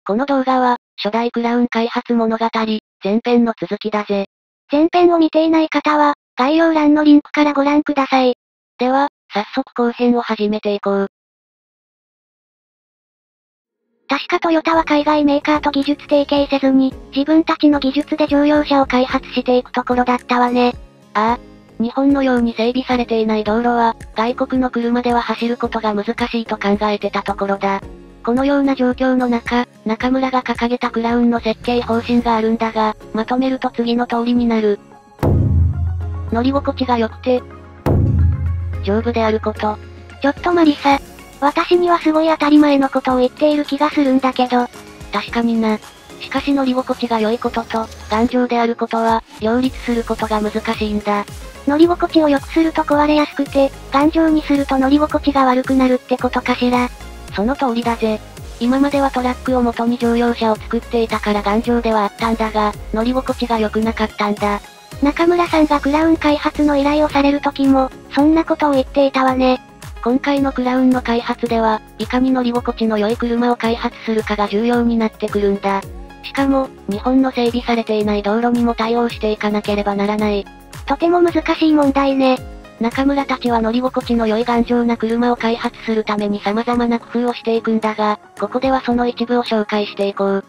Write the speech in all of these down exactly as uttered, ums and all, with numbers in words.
この動画は、初代クラウン開発物語、前編の続きだぜ。 前編を見ていない方は、概要欄のリンクからご覧ください。 では、早速後編を始めていこう。 確かトヨタは海外メーカーと技術提携せずに、自分たちの技術で乗用車を開発していくところだったわね。 ああ。日本のように整備されていない道路は、外国の車では走ることが難しいと考えてたところだ。このような状況の中、中村が掲げたクラウンの設計方針があるんだが、まとめると次の通りになる。乗り心地が良くて、丈夫であること。 ちょっとマリサ。私にはすごい当たり前のことを言っている気がするんだけど。 確かにな。しかし乗り心地が良いことと、頑丈であることは、両立することが難しいんだ。 乗り心地を良くすると壊れやすくて、頑丈にすると乗り心地が悪くなるってことかしら。 その通りだぜ。今まではトラックを元に乗用車を作っていたから頑丈ではあったんだが、乗り心地が良くなかったんだ。 中村さんがクラウン開発の依頼をされる時も、そんなことを言っていたわね。 今回のクラウンの開発では、いかに乗り心地の良い車を開発するかが重要になってくるんだ。しかも、日本の整備されていない道路にも対応していかなければならない。 とても難しい問題ね。 中村たちは乗り心地の良い頑丈な車を開発するために様々な工夫をしていくんだが、ここではその一部を紹介していこう。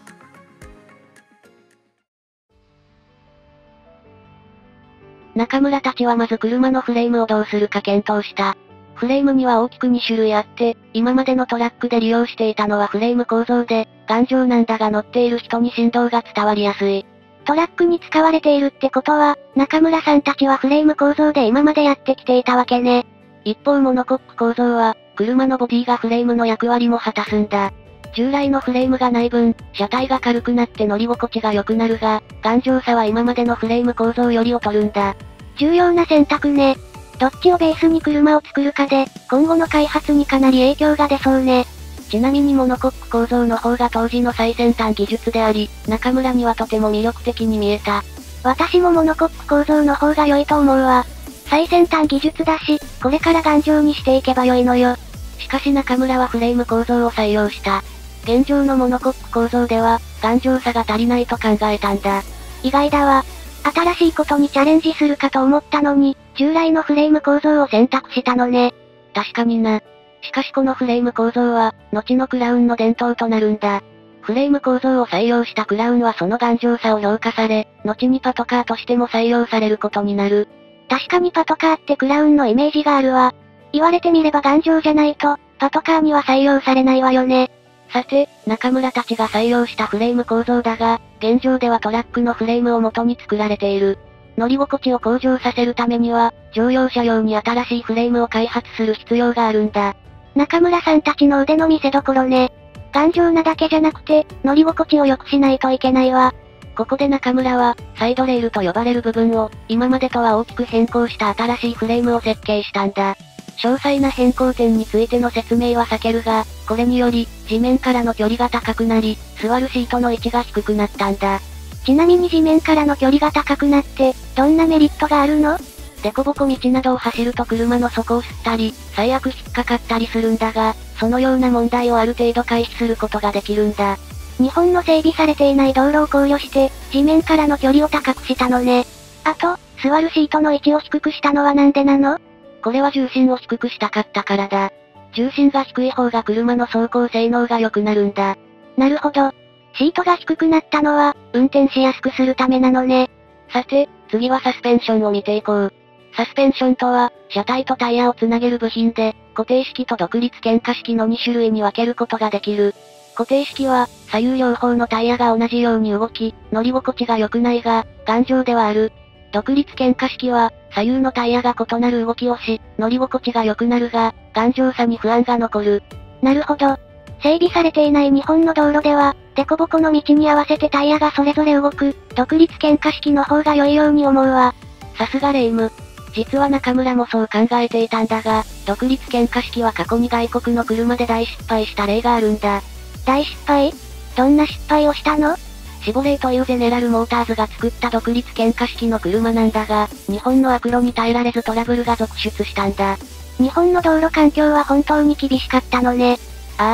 中村たちはまず車のフレームをどうするか検討した。フレームには大きくに種類あって、今までのトラックで利用していたのはフレーム構造で、頑丈なんだが乗っている人に振動が伝わりやすい。 トラックに使われているってことは、中村さんたちはフレーム構造で今までやってきていたわけね。 一方モノコック構造は、車のボディがフレームの役割も果たすんだ。従来のフレームがない分、車体が軽くなって乗り心地が良くなるが、頑丈さは今までのフレーム構造より劣るんだ。 重要な選択ね。どっちをベースに車を作るかで、今後の開発にかなり影響が出そうね。 ちなみにモノコック構造の方が当時の最先端技術であり、中村にはとても魅力的に見えた。 私もモノコック構造の方が良いと思うわ。最先端技術だし、これから頑丈にしていけば良いのよ。 しかし中村はフレーム構造を採用した。現状のモノコック構造では、頑丈さが足りないと考えたんだ。 意外だわ。新しいことにチャレンジするかと思ったのに、従来のフレーム構造を選択したのね。 確かにな。しかしこのフレーム構造は、後のクラウンの伝統となるんだ。フレーム構造を採用したクラウンはその頑丈さを評価され、後にパトカーとしても採用されることになる。 確かにパトカーってクラウンのイメージがあるわ。言われてみれば頑丈じゃないと、パトカーには採用されないわよね。 さて、中村たちが採用したフレーム構造だが、現状ではトラックのフレームを元に作られている。乗り心地を向上させるためには、乗用車用に新しいフレームを開発する必要があるんだ。 中村さんたちの腕の見せ所ね。頑丈なだけじゃなくて、乗り心地を良くしないといけないわ。 ここで中村は、サイドレールと呼ばれる部分を、今までとは大きく変更した新しいフレームを設計したんだ。詳細な変更点についての説明は避けるが、これにより、地面からの距離が高くなり、座るシートの位置が低くなったんだ。 ちなみに地面からの距離が高くなって、どんなメリットがあるの？ 凸凹道などを走ると車の底を吸ったり、最悪引っかかったりするんだが、そのような問題をある程度回避することができるんだ。 日本の整備されていない道路を考慮して、地面からの距離を高くしたのね。あと、座るシートの位置を低くしたのはなんでなの？ これは重心を低くしたかったからだ。重心が低い方が車の走行性能が良くなるんだ。 なるほど。シートが低くなったのは、運転しやすくするためなのね。 さて、次はサスペンションを見ていこう。サスペンションとは、車体とタイヤをつなげる部品で、固定式と独立懸架式のに種類に分けることができる。固定式は、左右両方のタイヤが同じように動き、乗り心地が良くないが、頑丈ではある。独立懸架式は、左右のタイヤが異なる動きをし、乗り心地が良くなるが、頑丈さに不安が残る。 なるほど。整備されていない日本の道路では、凸凹の道に合わせてタイヤがそれぞれ動く、独立懸架式の方が良いように思うわ。 さすがレイム。実は中村もそう考えていたんだが、独立懸架式は過去に外国の車で大失敗した例があるんだ。 大失敗？どんな失敗をしたの？ シボレーというゼネラルモーターズが作った独立懸架式の車なんだが、日本の悪路に耐えられずトラブルが続出したんだ。 日本の道路環境は本当に厳しかったのね。 ああ。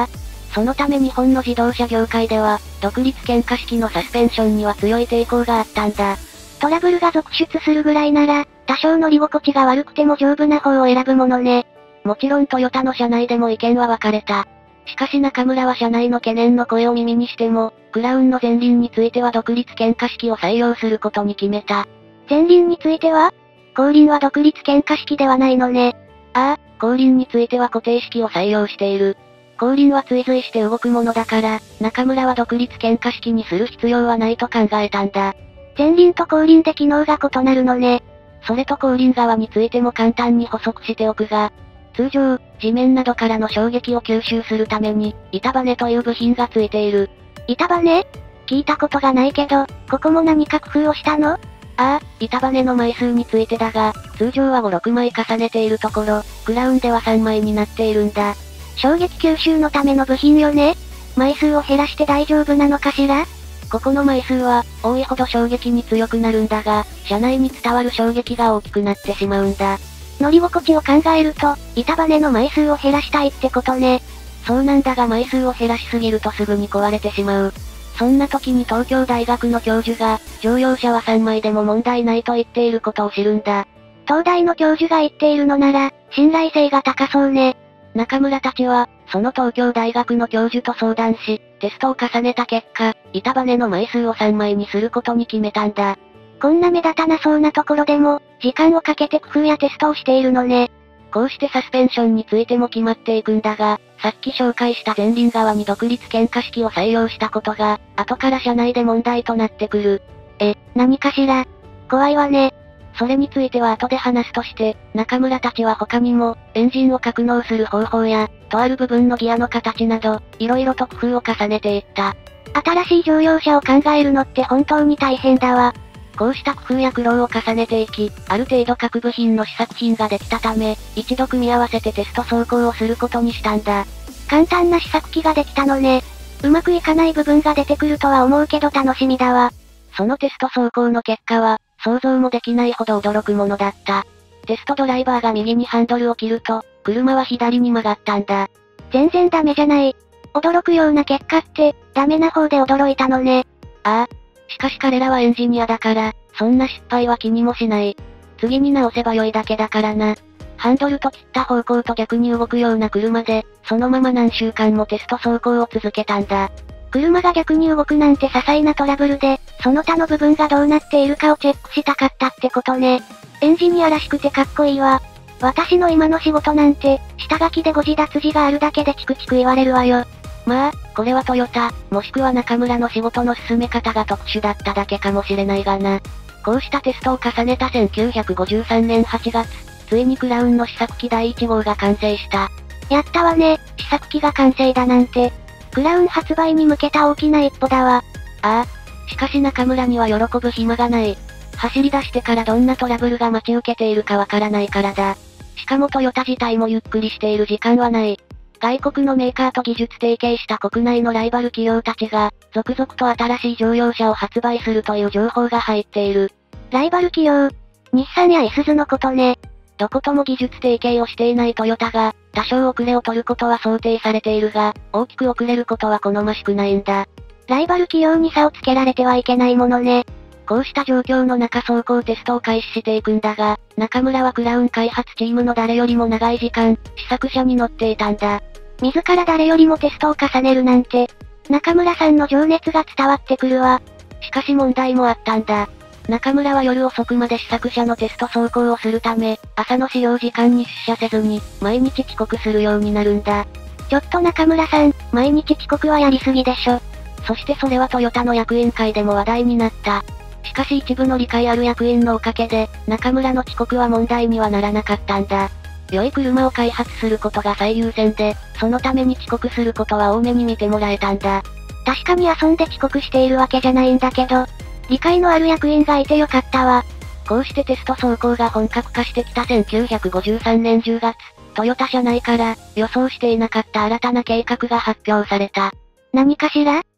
そのため日本の自動車業界では、独立懸架式のサスペンションには強い抵抗があったんだ。 トラブルが続出するぐらいなら、多少乗り心地が悪くても丈夫な方を選ぶものね。 もちろんトヨタの社内でも意見は分かれた。しかし中村は社内の懸念の声を耳にしても、クラウンの前輪については独立懸架式を採用することに決めた。 前輪については？後輪は独立懸架式ではないのね。 ああ、後輪については固定式を採用している。後輪は追随して動くものだから、中村は独立懸架式にする必要はないと考えたんだ。 前輪と後輪で機能が異なるのね。 それと後輪側についても簡単に補足しておくが、通常、地面などからの衝撃を吸収するために、板バネという部品がついている。 板バネ？聞いたことがないけど、ここも何か工夫をしたの？ ああ、板バネの枚数についてだが、通常はご、ろくまい重ねているところ、クラウンではさんまいになっているんだ。 衝撃吸収のための部品よね？枚数を減らして大丈夫なのかしら？ ここの枚数は、多いほど衝撃に強くなるんだが、車内に伝わる衝撃が大きくなってしまうんだ。 乗り心地を考えると、板バネの枚数を減らしたいってことね。 そうなんだが枚数を減らしすぎるとすぐに壊れてしまう。そんな時に東京大学の教授が、乗用車はさんまいでも問題ないと言っていることを知るんだ。 東大の教授が言っているのなら、信頼性が高そうね。 中村たちは、その東京大学の教授と相談し、テストを重ねた結果、板バネの枚数をさんまいにすることに決めたんだ。 こんな目立たなそうなところでも、時間をかけて工夫やテストをしているのね。 こうしてサスペンションについても決まっていくんだが、さっき紹介した前輪側に独立懸架式を採用したことが、後から社内で問題となってくる。 え、何かしら？怖いわね。 それについては後で話すとして、中村たちは他にも、エンジンを格納する方法や、とある部分のギアの形など、色々と工夫を重ねていった。 新しい乗用車を考えるのって本当に大変だわ。 こうした工夫や苦労を重ねていき、ある程度各部品の試作品ができたため、一度組み合わせてテスト走行をすることにしたんだ。 簡単な試作機ができたのね。うまくいかない部分が出てくるとは思うけど楽しみだわ。 そのテスト走行の結果は、想像もできないほど驚くものだった。テストドライバーが右にハンドルを切ると、車は左に曲がったんだ。 全然ダメじゃない。驚くような結果って、ダメな方で驚いたのね。 ああ。しかし彼らはエンジニアだから、そんな失敗は気にもしない。次に直せば良いだけだからな。ハンドルと切った方向と逆に動くような車で、そのまま何週間もテスト走行を続けたんだ。 車が逆に動くなんて些細なトラブルで、その他の部分がどうなっているかをチェックしたかったってことね。エンジニアらしくてかっこいいわ。私の今の仕事なんて、下書きで誤字脱字があるだけでチクチク言われるわよ。 まあ、これはトヨタ、もしくは中村の仕事の進め方が特殊だっただけかもしれないがな。こうしたテストを重ねたせんきゅうひゃくごじゅうさんねんはちがつ、ついにクラウンの試作機だいいち号が完成した。 やったわね、試作機が完成だなんて。クラウン発売に向けた大きな一歩だわ。 ああ。しかし中村には喜ぶ暇がない。走り出してからどんなトラブルが待ち受けているかわからないからだ。しかもトヨタ自体もゆっくりしている時間はない。外国のメーカーと技術提携した国内のライバル企業たちが、続々と新しい乗用車を発売するという情報が入っている。 ライバル企業？日産やイスズのことね。 どことも技術提携をしていないトヨタが、多少遅れを取ることは想定されているが、大きく遅れることは好ましくないんだ。 ライバル企業に差をつけられてはいけないものね。 こうした状況の中走行テストを開始していくんだが、中村はクラウン開発チームの誰よりも長い時間、試作車に乗っていたんだ。 自ら誰よりもテストを重ねるなんて、中村さんの情熱が伝わってくるわ。 しかし問題もあったんだ。中村は夜遅くまで試作車のテスト走行をするため、朝の使用時間に出社せずに、毎日遅刻するようになるんだ。 ちょっと中村さん、毎日遅刻はやりすぎでしょ。 そしてそれはトヨタの役員会でも話題になった。しかし一部の理解ある役員のおかげで、中村の遅刻は問題にはならなかったんだ。良い車を開発することが最優先で、そのために遅刻することは多めに見てもらえたんだ。 確かに遊んで遅刻しているわけじゃないんだけど、理解のある役員がいてよかったわ。 こうしてテスト走行が本格化してきたせんきゅうひゃくごじゅうさんねんじゅうがつ、トヨタ社内から予想していなかった新たな計画が発表された。 何かしら？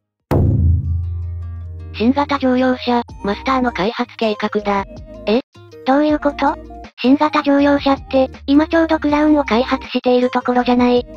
新型乗用車、マスターの開発計画だ。 え？どういうこと？新型乗用車って、今ちょうどクラウンを開発しているところじゃない。きっ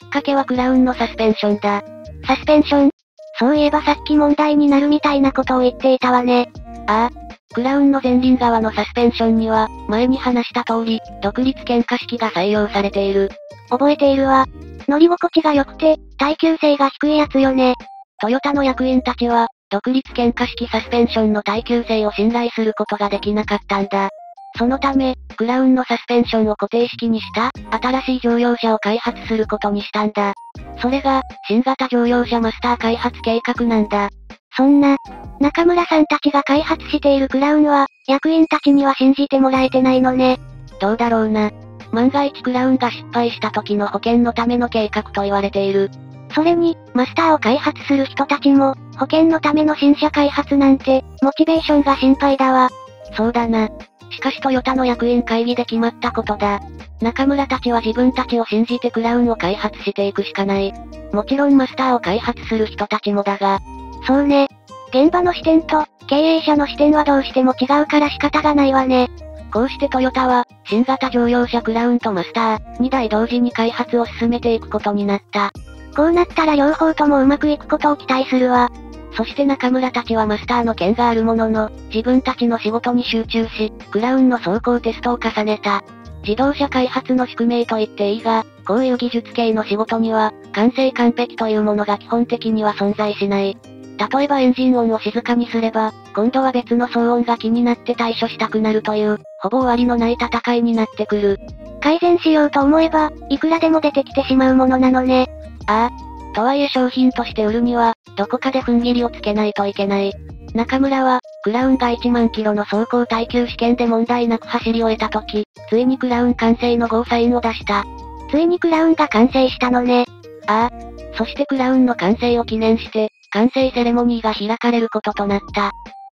っかけはクラウンのサスペンションだ。 サスペンション？そういえばさっき問題になるみたいなことを言っていたわね。 ああ。クラウンの前輪側のサスペンションには、前に話した通り、独立懸架式が採用されている。 覚えているわ。乗り心地が良くて、耐久性が低いやつよね。 トヨタの役員たちは、独立懸架式サスペンションの耐久性を信頼することができなかったんだ。そのため、クラウンのサスペンションを固定式にした、新しい乗用車を開発することにしたんだ。それが、新型乗用車マスター開発計画なんだ。 そんな、中村さんたちが開発しているクラウンは、役員たちには信じてもらえてないのね。 どうだろうな。万が一クラウンが失敗した時の保険のための計画と言われている。 それに、マスターを開発する人たちも、保険のための新車開発なんて、モチベーションが心配だわ。 そうだな。しかしトヨタの役員会議で決まったことだ。中村たちは自分たちを信じてクラウンを開発していくしかない。もちろんマスターを開発する人たちもだが。 そうね。現場の視点と、経営者の視点はどうしても違うから仕方がないわね。 こうしてトヨタは、新型乗用車クラウンとマスター、にだい同時に開発を進めていくことになった。 こうなったら両方ともうまくいくことを期待するわ。 そして中村たちはマスターの件があるものの、自分たちの仕事に集中し、クラウンの走行テストを重ねた。自動車開発の宿命と言っていいが、こういう技術系の仕事には、完成完璧というものが基本的には存在しない。例えばエンジン音を静かにすれば、今度は別の騒音が気になって対処したくなるという、ほぼ終わりのない戦いになってくる。 改善しようと思えば、いくらでも出てきてしまうものなのね。 ああ。とはいえ商品として売るには、どこかで踏ん切りをつけないといけない。中村は、クラウンがいちまんキロの走行耐久試験で問題なく走り終えた時、ついにクラウン完成のゴーサインを出した。 ついにクラウンが完成したのね。 ああ。そしてクラウンの完成を記念して、完成セレモニーが開かれることとなった。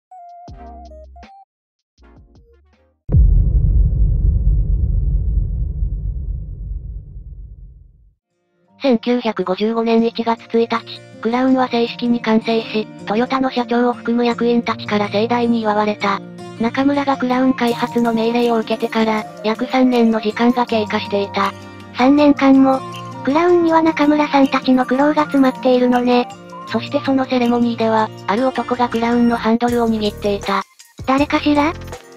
せんきゅうひゃくごじゅうごねんいちがつついたち、クラウンは正式に完成し、トヨタの社長を含む役員たちから盛大に祝われた。中村がクラウン開発の命令を受けてから、約さんねんの時間が経過していた。 さんねんかんも、クラウンには中村さんたちの苦労が詰まっているのね。 そしてそのセレモニーでは、ある男がクラウンのハンドルを握っていた。 誰かしら？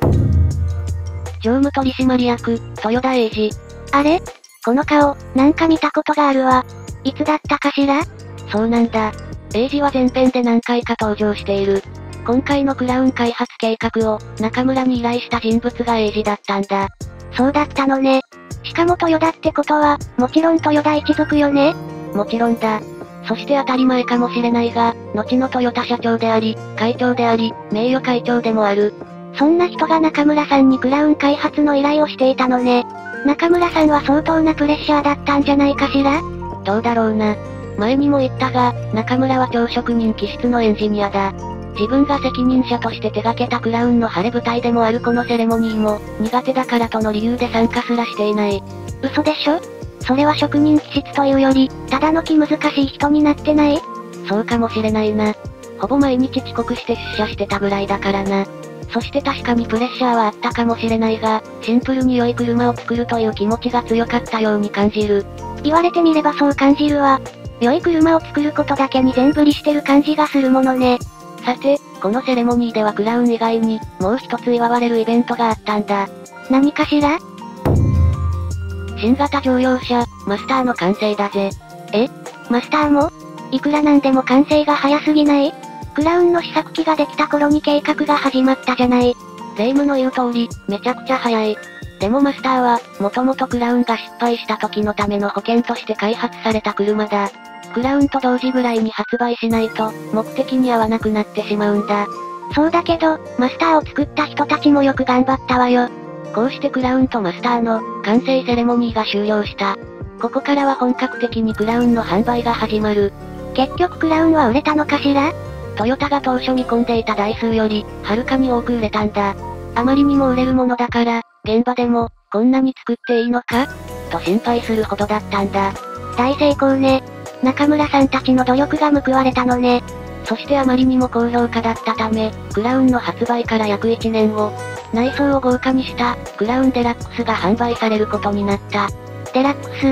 常務取締役、豊田英二。 あれ？この顔、なんか見たことがあるわ。いつだったかしら？ そうなんだ。英二は前編で何回か登場している。今回のクラウン開発計画を、中村に依頼した人物が英二だったんだ。 そうだったのね。しかも豊田ってことは、もちろん豊田一族よね？ もちろんだ。そして当たり前かもしれないが、後のトヨタ社長であり、会長であり、名誉会長でもある。 そんな人が中村さんにクラウン開発の依頼をしていたのね。中村さんは相当なプレッシャーだったんじゃないかしら？ どうだろうな。前にも言ったが、中村は超職人気質のエンジニアだ。自分が責任者として手掛けたクラウンの晴れ舞台でもあるこのセレモニーも、苦手だからとの理由で参加すらしていない。 嘘でしょ？それは職人気質というより、ただの気難しい人になってない？ そうかもしれないな。ほぼ毎日遅刻して出社してたぐらいだからな。そして確かにプレッシャーはあったかもしれないが、シンプルに良い車を作るという気持ちが強かったように感じる。 言われてみればそう感じるわ。良い車を作ることだけに全振りしてる感じがするものね。 さて、このセレモニーではクラウン以外に、もう一つ祝われるイベントがあったんだ。 何かしら？ 新型乗用車、マスターの完成だぜ。 え？マスターも？いくらなんでも完成が早すぎない？クラウンの試作機ができた頃に計画が始まったじゃない。 霊夢の言う通り、めちゃくちゃ早い。でもマスターは、もともとクラウンが失敗した時のための保険として開発された車だ。クラウンと同時ぐらいに発売しないと、目的に合わなくなってしまうんだ。 そうだけど、マスターを作った人たちもよく頑張ったわよ。 こうしてクラウンとマスターの、完成セレモニーが終了した。ここからは本格的にクラウンの販売が始まる。 結局クラウンは売れたのかしら？ トヨタが当初見込んでいた台数より、はるかに多く売れたんだ。あまりにも売れるものだから、現場でも、こんなに作っていいのかと心配するほどだったんだ。 大成功ね。中村さんたちの努力が報われたのね。 そしてあまりにも高評価だったため、クラウンの発売から約いちねんご、内装を豪華にした、クラウンデラックスが販売されることになった。 デラックス。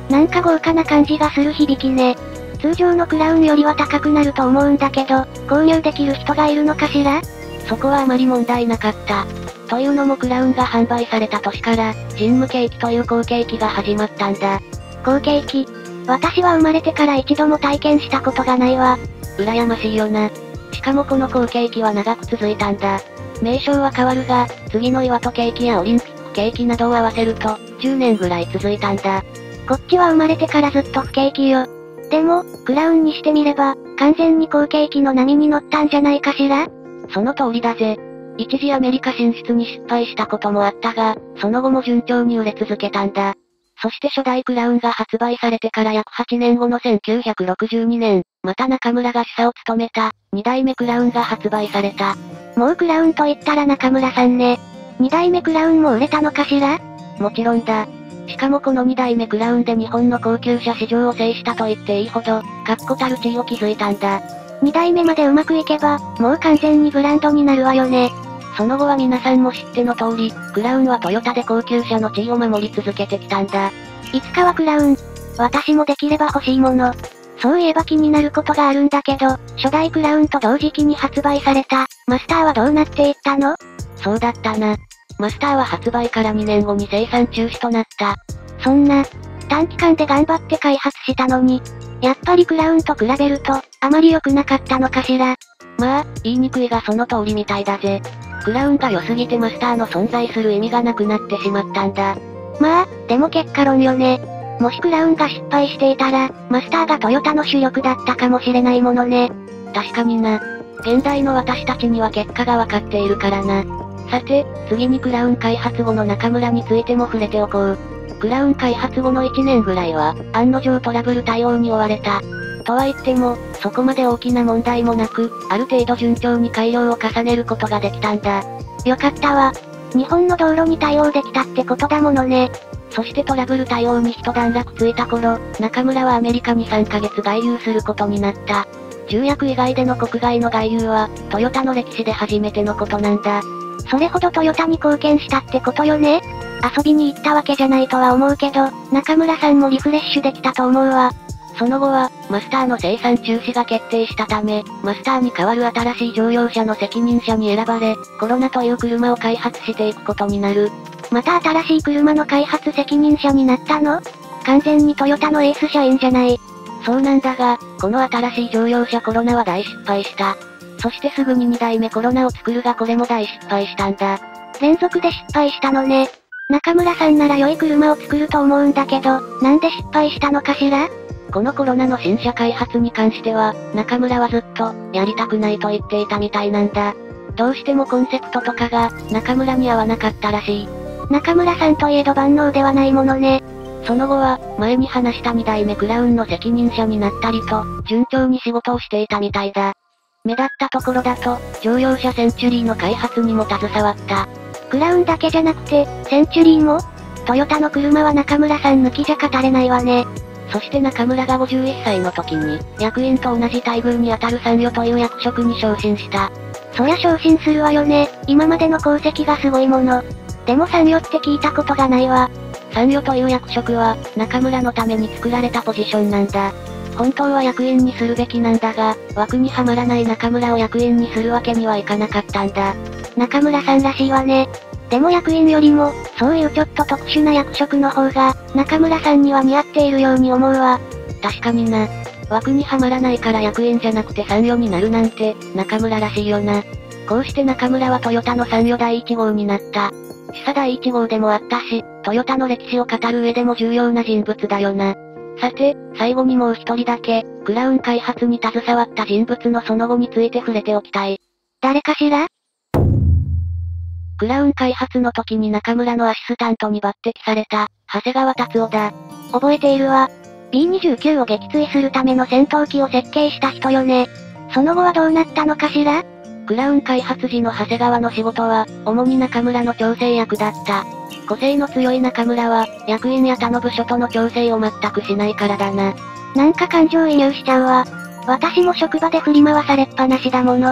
なんか豪華な感じがする響きね。通常のクラウンよりは高くなると思うんだけど、購入できる人がいるのかしら？ そこはあまり問題なかった。というのもクラウンが販売された年から、ジンムケーキという好景気が始まったんだ。 好景気？私は生まれてから一度も体験したことがないわ。 羨ましいよな。しかもこの好景気は長く続いたんだ。名称は変わるが、次の岩戸ケーキやオリンピックケーキなどを合わせると、じゅうねんぐらい続いたんだ。 こっちは生まれてからずっと不景気よ。でも、クラウンにしてみれば、完全に好景気の波に乗ったんじゃないかしら？ その通りだぜ。一時アメリカ進出に失敗したこともあったが、その後も順調に売れ続けたんだ。そして初代クラウンが発売されてから約はちねんごのせんきゅうひゃくろくじゅうにねん、また中村が主査を務めた、にだいめクラウンが発売された。 もうクラウンと言ったら中村さんね。にだいめクラウンも売れたのかしら？ もちろんだ。しかもこのにだいめクラウンで日本の高級車市場を制したと言っていいほど、確固たる地位を築いたんだ。 にだいめまでうまくいけば、もう完全にブランドになるわよね。 その後は皆さんも知っての通り、クラウンはトヨタで高級車の地位を守り続けてきたんだ。 いつかはクラウン。私もできれば欲しいもの。そういえば気になることがあるんだけど、初代クラウンと同時期に発売された、マスターはどうなっていったの？ そうだったな。マスターは発売からにねんごに生産中止となった。 そんな、短期間で頑張って開発したのに、やっぱりクラウンと比べると、あまり良くなかったのかしら。 まあ、言いにくいがその通りみたいだぜ。クラウンが良すぎてマスターの存在する意味がなくなってしまったんだ。 まあ、でも結果論よね。もしクラウンが失敗していたら、マスターがトヨタの主力だったかもしれないものね。 確かにな。現代の私たちには結果がわかっているからな。さて、次にクラウン開発後の中村についても触れておこう。クラウン開発後のいちねんぐらいは、案の定トラブル対応に追われた。とは言っても、そこまで大きな問題もなく、ある程度順調に改良を重ねることができたんだ。 よかったわ。日本の道路に対応できたってことだものね。 そしてトラブル対応に一段落ついた頃、中村はアメリカにさんかげつ外遊することになった。重役以外での国外の外遊は、トヨタの歴史で初めてのことなんだ。 それほどトヨタに貢献したってことよね。遊びに行ったわけじゃないとは思うけど、中村さんもリフレッシュできたと思うわ。 その後は、マスターの生産中止が決定したため、マスターに代わる新しい乗用車の責任者に選ばれ、コロナという車を開発していくことになる。 また新しい車の開発責任者になったの？完全にトヨタのエース社員じゃない。 そうなんだが、この新しい乗用車コロナは大失敗した。そしてすぐににだいめコロナを作るがこれも大失敗したんだ。 連続で失敗したのね。中村さんなら良い車を作ると思うんだけど、なんで失敗したのかしら？ このコロナの新車開発に関しては、中村はずっと、やりたくないと言っていたみたいなんだ。どうしてもコンセプトとかが、中村に合わなかったらしい。 中村さんといえど万能ではないものね。 その後は、前に話したにだいめクラウンの責任者になったりと、順調に仕事をしていたみたいだ。目立ったところだと、乗用車センチュリーの開発にも携わった。 クラウンだけじゃなくて、センチュリーも？トヨタの車は中村さん抜きじゃ語れないわね。 そして中村がごじゅういっさいの時に、役員と同じ待遇に当たる参与という役職に昇進した。 そりゃ昇進するわよね。今までの功績がすごいもの。でも参与って聞いたことがないわ。 参与という役職は、中村のために作られたポジションなんだ。本当は役員にするべきなんだが、枠にはまらない中村を役員にするわけにはいかなかったんだ。 中村さんらしいわね。でも役員よりも、そういうちょっと特殊な役職の方が、中村さんには似合っているように思うわ。 確かにな。枠にはまらないから役員じゃなくて参与になるなんて、中村らしいよな。こうして中村はトヨタの参与だいいち号になった。主査だいいち号でもあったし、トヨタの歴史を語る上でも重要な人物だよな。さて、最後にもう一人だけ、クラウン開発に携わった人物のその後について触れておきたい。 誰かしら？ クラウン開発の時に中村のアシスタントに抜擢された、長谷川達夫だ。 覚えているわ。ビーにじゅうきゅう を撃墜するための戦闘機を設計した人よね。その後はどうなったのかしら？ クラウン開発時の長谷川の仕事は、主に中村の調整役だった。個性の強い中村は、役員や他の部署との調整を全くしないからだな。 なんか感情移入しちゃうわ。私も職場で振り回されっぱなしだもの。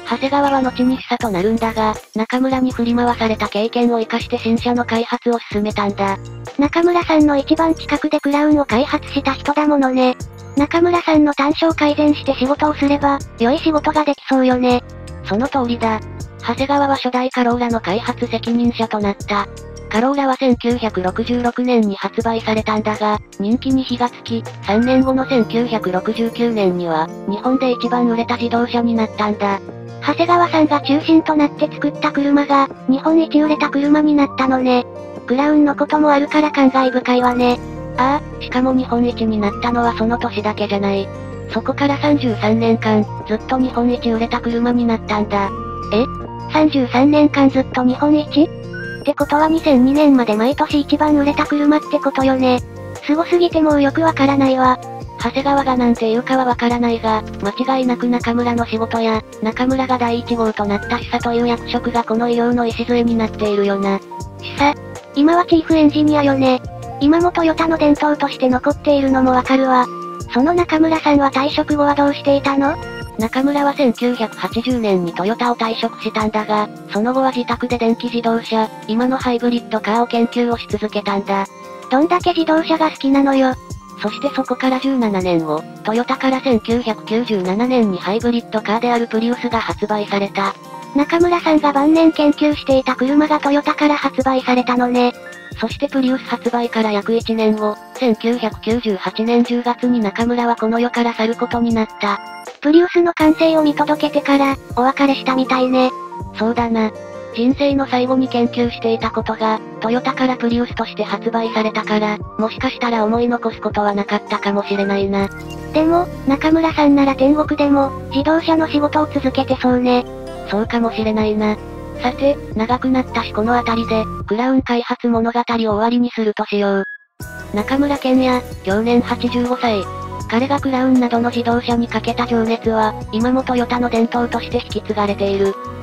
長谷川は後に示唆となるんだが、中村に振り回された経験を生かして新車の開発を進めたんだ。 中村さんの一番近くでクラウンを開発した人だものね。中村さんの短所を改善して仕事をすれば、良い仕事ができそうよね。 その通りだ。長谷川は初代カローラの開発責任者となった。カローラはせんきゅうひゃくろくじゅうろくねんに発売されたんだが、人気に火がつき、さんねんごのせんきゅうひゃくろくじゅうきゅうねんには、日本で一番売れた自動車になったんだ。 長谷川さんが中心となって作った車が、日本一売れた車になったのね。クラウンのこともあるから感慨深いわね。 ああ、しかも日本一になったのはその年だけじゃない。そこからさんじゅうさんねんかん、ずっと日本一売れた車になったんだ。 え ?さんじゅうさんねんかんずっと日本一ってことはにせんにねんまで毎年一番売れた車ってことよね。すごすぎてもうよくわからないわ。 長谷川がなんて言うかはわからないが、間違いなく中村の仕事や、中村がだいいち号となった示唆という役職がこの異様の礎になっているよな。 示唆、今はチーフエンジニアよね。今もトヨタの伝統として残っているのもわかるわ。その中村さんは退職後はどうしていたの？ 中村はせんきゅうひゃくはちじゅうねんにトヨタを退職したんだが、その後は自宅で電気自動車、今のハイブリッドカーを研究をし続けたんだ。 どんだけ自動車が好きなのよ。 そしてそこからじゅうななねんご、トヨタからせんきゅうひゃくきゅうじゅうななねんにハイブリッドカーであるプリウスが発売された。 中村さんが晩年研究していた車がトヨタから発売されたのね。 そしてプリウス発売から約いちねんご、せんきゅうひゃくきゅうじゅうはちねんじゅうがつに中村はこの世から去ることになった。 プリウスの完成を見届けてから、お別れしたみたいね。 そうだな。人生の最後に研究していたことが、トヨタからプリウスとして発売されたから、もしかしたら思い残すことはなかったかもしれないな。 でも、中村さんなら天国でも、自動車の仕事を続けてそうね。 そうかもしれないな。さて、長くなったしこの辺りで、クラウン開発物語を終わりにするとしよう。中村健也、享年はちじゅうごさい。彼がクラウンなどの自動車にかけた情熱は、今もトヨタの伝統として引き継がれている。